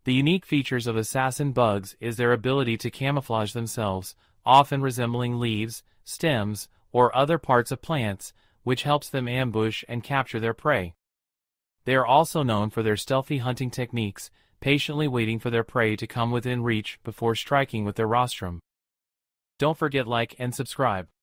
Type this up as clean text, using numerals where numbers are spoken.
The unique features of assassin bugs is their ability to camouflage themselves, often resembling leaves, stems, or other parts of plants, which helps them ambush and capture their prey. They are also known for their stealthy hunting techniques, patiently waiting for their prey to come within reach before striking with their rostrum. Don't forget to like and subscribe.